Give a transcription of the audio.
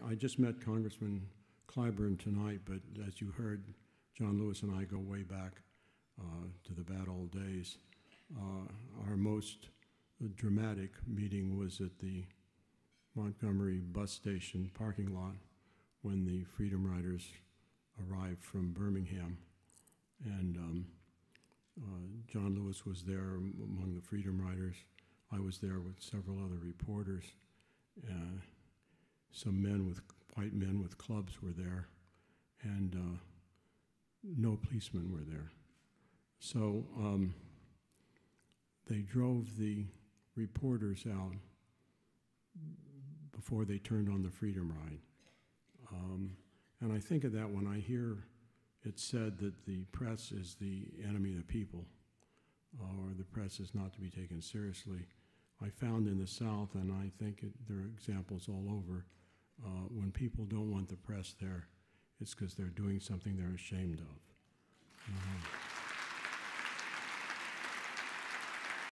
I just met Congressman Clyburn tonight, but as you heard, John Lewis and I go way back to the bad old days. Our most dramatic meeting was at the Montgomery bus station parking lot when the Freedom Riders arrived from Birmingham. And John Lewis was there among the Freedom Riders. I was there with several other reporters. Some white men with clubs were there, and no policemen were there. So they drove the reporters out before they turned on the Freedom Ride. And I think of that when I hear it said that the press is the enemy of the people, or the press is not to be taken seriously. I found in the South, and I think there are examples all over, when people don't want the press there, it's because they're doing something they're ashamed of.